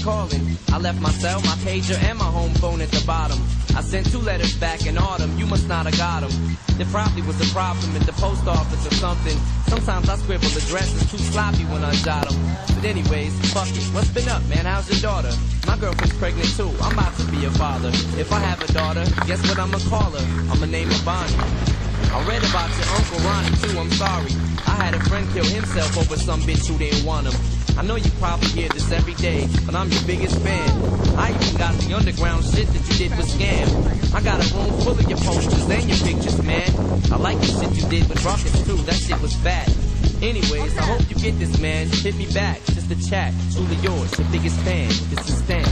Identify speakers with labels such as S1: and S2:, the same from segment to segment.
S1: calling. I left my cell, my pager, and my home phone at the bottom. I sent 2 letters back in autumn, you must not have got them. There probably was a problem at the post office or something. Sometimes I scribble addresses too sloppy when I jot them. But anyways, fuck it, what's been up, man? How's your daughter? My girlfriend's pregnant too, I'm about to be a father. If I have a daughter, guess what I'ma call her? I'ma name her Bonnie. I read about your Uncle Ronnie too, I'm sorry. I had a friend kill himself over some bitch who didn't want him. I know you probably hear this every day, but I'm your biggest fan. I even got the underground shit that you did with Scam. I got a room full of your posters and your pictures, man. I like the shit you did with Rockets too, that shit was fat. Anyways, I hope you get this, man. Hit me back, just a chat. Truly yours, the biggest fan. This is Stan.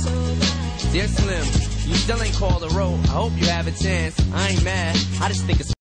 S1: Dear Slim, you still ain't called a road. I hope you have a chance. I ain't mad. I just think it's